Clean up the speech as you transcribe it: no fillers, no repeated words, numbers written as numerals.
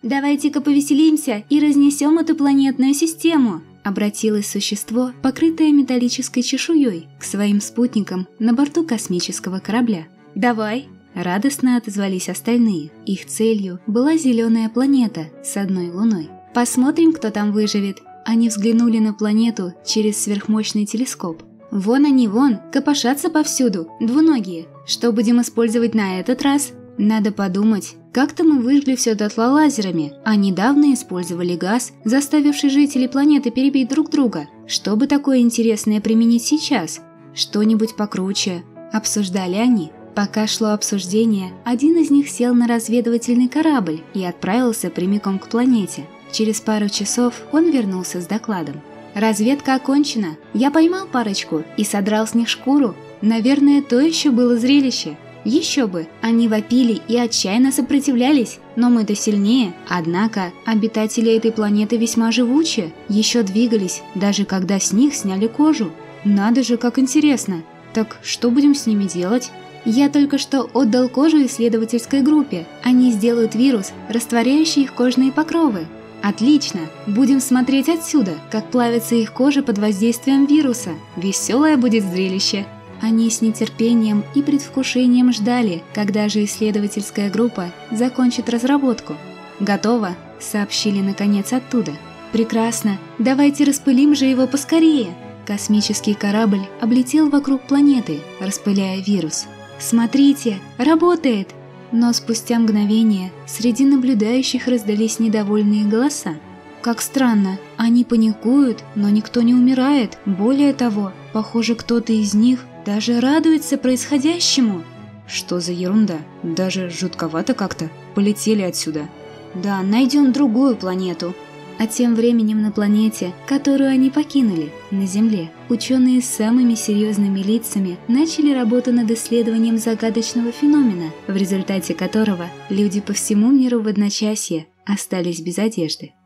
давайте-ка повеселимся и разнесем эту планетную систему!» Обратилось существо, покрытое металлической чешуей, к своим спутникам на борту космического корабля. «Давай!» Радостно отозвались остальные. Их целью была зеленая планета с одной луной. «Посмотрим, кто там выживет!» Они взглянули на планету через сверхмощный телескоп. «Вон они, вон, копошатся повсюду, двуногие. Что будем использовать на этот раз?» «Надо подумать. Как-то мы выжгли все дотла лазерами, а недавно использовали газ, заставивший жителей планеты перебить друг друга. Что бы такое интересное применить сейчас? Что-нибудь покруче», – обсуждали они. Пока шло обсуждение, один из них сел на разведывательный корабль и отправился прямиком к планете. Через пару часов он вернулся с докладом. «Разведка окончена. Я поймал парочку и содрал с них шкуру. Наверное, то еще было зрелище. Еще бы, они вопили и отчаянно сопротивлялись, но мы-то сильнее. Однако обитатели этой планеты весьма живучи, еще двигались, даже когда с них сняли кожу. Надо же, как интересно. Так что будем с ними делать?» «Я только что отдал кожу исследовательской группе. Они сделают вирус, растворяющий их кожные покровы». «Отлично! Будем смотреть отсюда, как плавится их кожа под воздействием вируса. Веселое будет зрелище!» Они с нетерпением и предвкушением ждали, когда же исследовательская группа закончит разработку. «Готово!» – сообщили наконец оттуда. «Прекрасно! Давайте распылим же его поскорее!» Космический корабль облетел вокруг планеты, распыляя вирус. «Смотрите, работает!» Но спустя мгновение среди наблюдающих раздались недовольные голоса. «Как странно, они паникуют, но никто не умирает. Более того, похоже, кто-то из них даже радуется происходящему». «Что за ерунда? Даже жутковато как-то. Полетели отсюда». «Да, найдем другую планету». А тем временем на планете, которую они покинули, на Земле, ученые с самыми серьезными лицами начали работу над исследованием загадочного феномена, в результате которого люди по всему миру в одночасье остались без одежды.